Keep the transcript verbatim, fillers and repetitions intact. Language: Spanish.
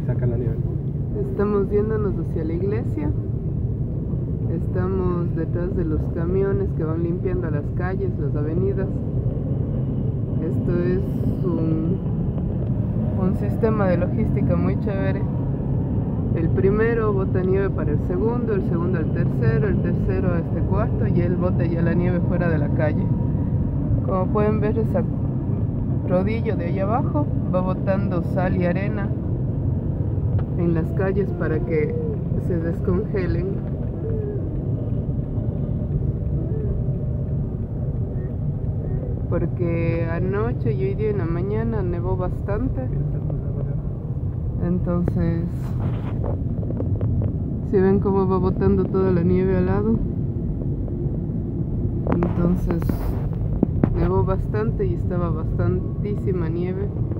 sacan la nieve. Estamos yéndonos hacia la iglesia. Estamos detrás de los camiones que van limpiando las calles, las avenidas. Esto es un, un sistema de logística muy chévere. El primero bota nieve para el segundo, el segundo al tercero, el tercero a este cuarto y él bota ya la nieve fuera de la calle. Como pueden ver, ese rodillo de ahí abajo va botando sal y arena en las calles para que se descongelen. Porque anoche y hoy día en la mañana nevó bastante. Entonces, si ven cómo va botando toda la nieve al lado. Entonces, nevó bastante y estaba bastantísima nieve.